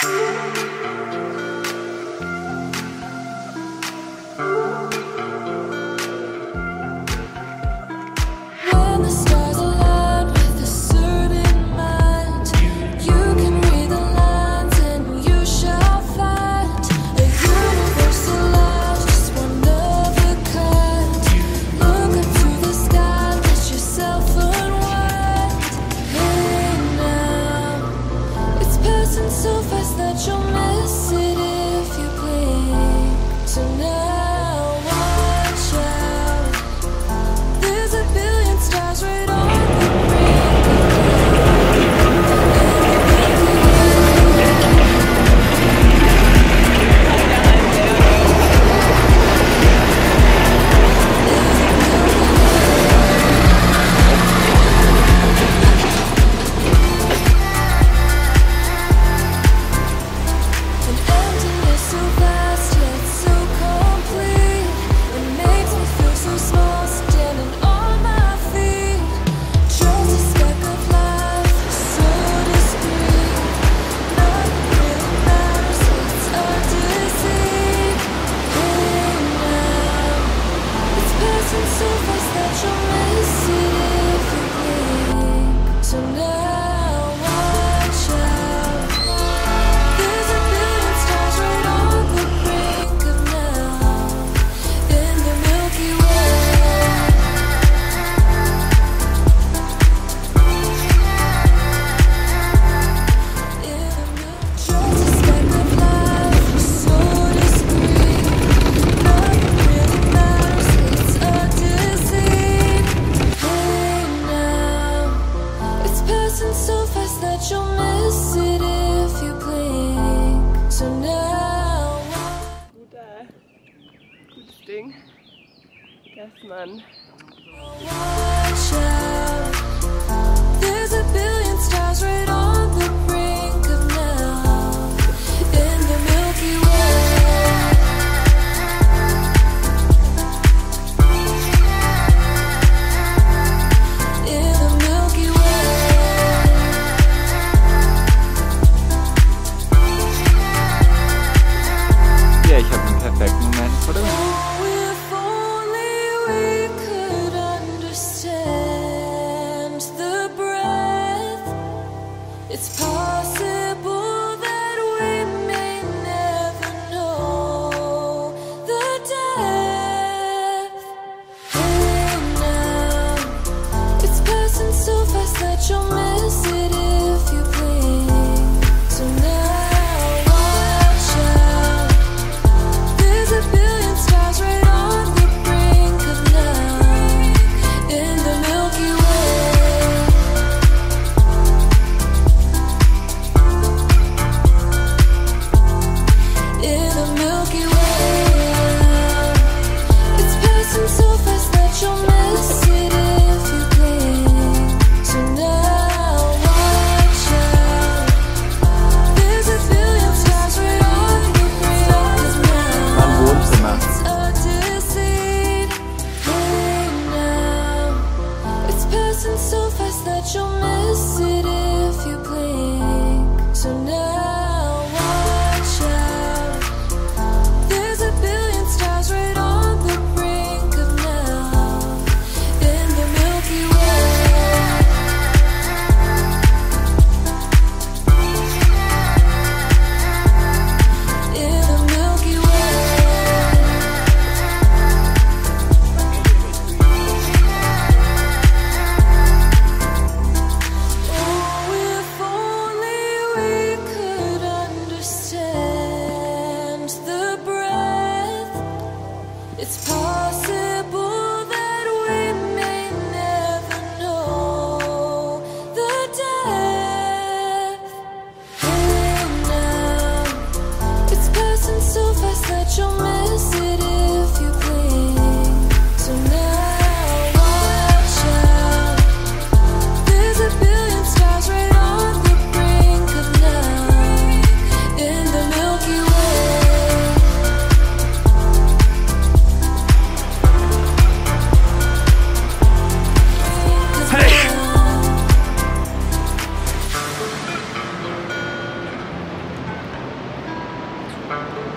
Ding. Yes, man. There's a billion stars right on the brink of now in the Milky Way. In the Milky Way. Ja, ich habe einen perfekten Moment vor dem It's possible that we may never know the depth. Hey now, it's passing so fast that you'll miss it if you blink. So now watch out. There's a billion stars right on the brink of now in the Milky Way. So fast that you'll miss it if you blink. So now watch out. There's a billion stars right on the brink of now in the Milky Way. In the Milky Way. It's possible that we may never know the depth. Hey now, it's passing so fast that you'll miss it if you blink. So now watch out. There's a billion stars right on the brink of now in the Milky Way. Bye.